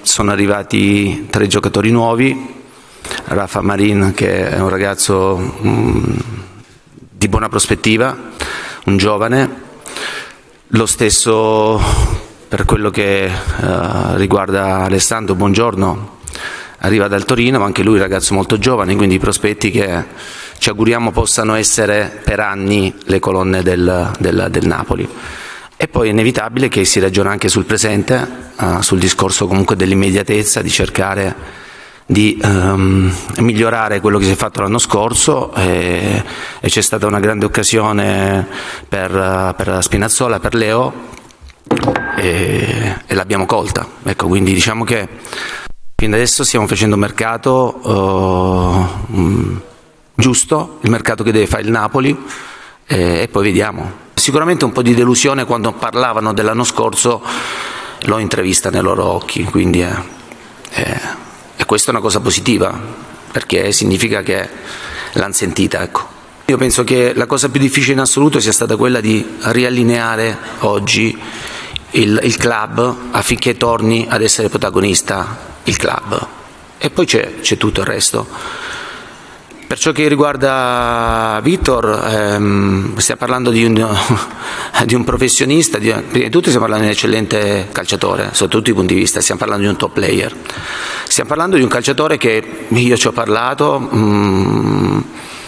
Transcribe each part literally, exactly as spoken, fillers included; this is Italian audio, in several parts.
sono arrivati tre giocatori nuovi, Rafa Marin, che è un ragazzo mh, di buona prospettiva, un giovane, lo stesso per quello che uh, riguarda Alessandro Buongiorno, arriva dal Torino, ma anche lui è un ragazzo molto giovane, quindi i prospetti che ci auguriamo possano essere per anni le colonne del, del, del Napoli. E poi è inevitabile che si ragiona anche sul presente, uh, sul discorso comunque dell'immediatezza, di cercare di um, migliorare quello che si è fatto l'anno scorso, e, e c'è stata una grande occasione per, uh, per Spinazzola, per Leo, e, e l'abbiamo colta. Ecco, quindi diciamo che fino adesso stiamo facendo un mercato uh, um, giusto, il mercato che deve fare il Napoli, e, e poi vediamo. Sicuramente un po' di delusione quando parlavano dell'anno scorso, l'ho intravista nei loro occhi, quindi è, è, e questa è una cosa positiva, perché significa che l'hanno sentita. Ecco. Io penso che la cosa più difficile in assoluto sia stata quella di riallineare oggi il, il club affinché torni ad essere protagonista il club, e poi c'è tutto il resto. Per ciò che riguarda Vittor, ehm, stiamo parlando di un, di un professionista, di, prima di tutto stiamo parlando di un eccellente calciatore sotto tutti i punti di vista, stiamo parlando di un top player, stiamo parlando di un calciatore che io ci ho parlato, mm,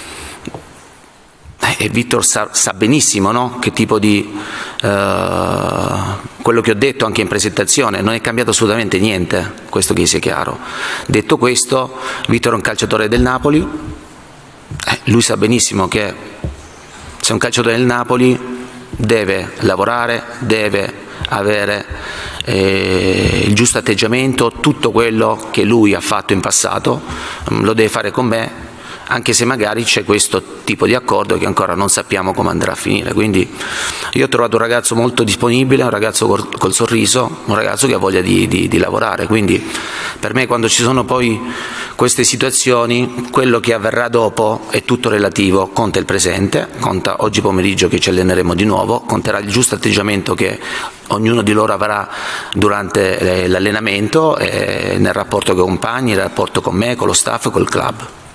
e Vittor sa, sa benissimo, no? Che tipo di uh, quello che ho detto anche in presentazione, non è cambiato assolutamente niente, questo che sia chiaro. Detto questo, Vittor è un calciatore del Napoli, eh, lui sa benissimo che se un calciatore del Napoli deve lavorare, deve avere eh, il giusto atteggiamento, tutto quello che lui ha fatto in passato lo deve fare con me, anche se magari c'è questo tipo di accordo che ancora non sappiamo come andrà a finire. Quindi io ho trovato un ragazzo molto disponibile, un ragazzo col, col sorriso, un ragazzo che ha voglia di, di, di lavorare, quindi per me quando ci sono poi queste situazioni, quello che avverrà dopo è tutto relativo, conta il presente, conta oggi pomeriggio che ci alleneremo di nuovo, conterà il giusto atteggiamento che ognuno di loro avrà durante l'allenamento, nel rapporto con i compagni, nel rapporto con me, con lo staff, col club.